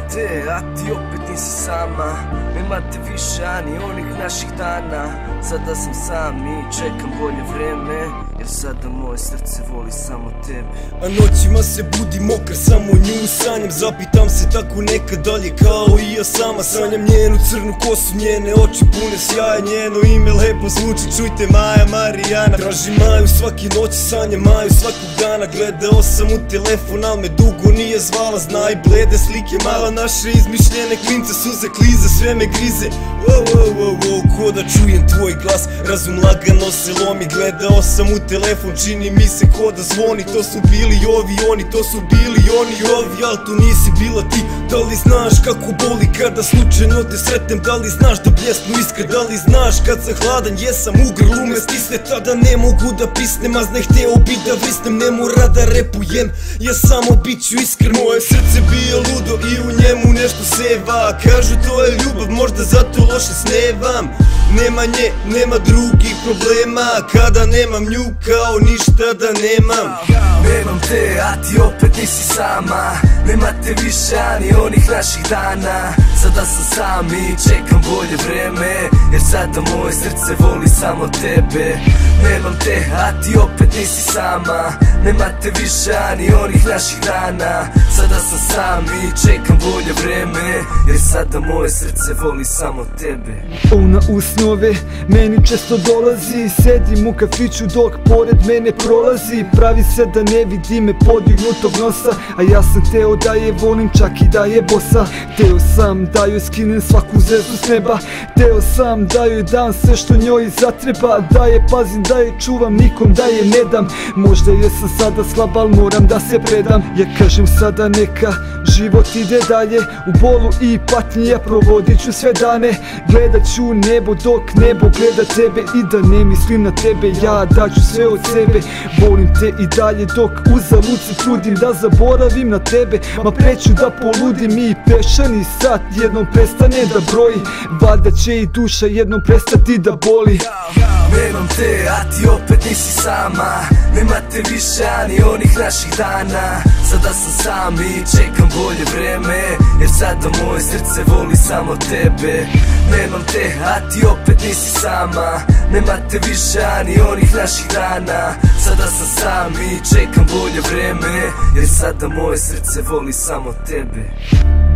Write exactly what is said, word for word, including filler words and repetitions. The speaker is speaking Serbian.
te, a ti opet nisi sama. Nema te više, ani onih naših dana. Sada sam sam i čekam bolje vreme, jer sada moje srce voli samo tebe. A noćima se budim mokar, samo nju sanjam. Zapitam se tako nekad dalje kao i ja sama. Sanjam njenu crnu kosu, njene oči pune sjaja. Njeno ime lepo zvuči, čujte, Maja Marijana. Tražim Maju svaki noć, sanjam Maju svakog dana. Gledao sam u telefon, al me dugo nije zvala. Znaj blede slike, mala naše izmišljene klince. Suze klize, sve me grize. Wow, wow, wow, wow, ko da čujem tvoj glas. Razum lagano se lomi, gledao sam u telefon, čini mi se ko da zvoni. To su bili ovi oni, to su bili oni ovi, al to nisi bila ti. Da li znaš kako boli kada slučajno te sretnem? Da li znaš da bljesnu iskre? Da li znaš kad sam hladan, jesam u grlu me stisne? Tada ne mogu da pisnem, a znaj hteo bi da vrisnem. Ne mora da repujem, ja samo bit ću iskren. Moje srce bije ludo i u njemu nešto seva. Kažu to je ljubav, možda zato loše snevam. Nema nje, nema drugih problema. Kada nemam nju, kao ništa da nemam. Nemam te, a ti opet nisi sama. Nema te više, ani onih naših dana. Sada sam sam i čekam bolje vreme, jer sada moje srce voli samo tebe. Nemam te, a ti opet nisi sama. Nema te više, ani onih naših dana. Sada sam sam i čekam bolje vreme, jer sada moje srce voli samo tebe. Ona u snove meni često dolazi. Sedim u kafiću dok pored mene prolazi. Pravi se da ne vidi me podignutog nosa, a ja sam teo da je volim čak i da je bosa. Teo sam da joj skinem svaku zvezdu s neba. Teo sam da joj dam sve što njoj zatreba. Da je pazim, da je čuvam, nikom da je ne dam. Možda je sam sada slab, al moram da se predam. Ja kažem sada neka život ide dalje. U bolu i patnji ja provodit ću sve dane. Gledat ću nebo dok nebo gleda tebe. I da ne mislim na tebe, ja daću sve od sebe. Volim te i dalje dok uzalud se trudim da zaboravim na tebe. Ma preću da poludim i pešani sat jednom prestane da broji. Valjda će i duša jednom prestati da boli. Nemam te, a ti opet nisi sama. Nema te više, ani onih naših dana. Sada sam sam i čekam bolje vreme, jer sada moje srce voli samo tebe. Nemam te, a ti opet nisi sama. Nema te više, ani onih naših dana. Sada sam sam i čekam bolje vreme, jer sada moje srce voli samo tebe.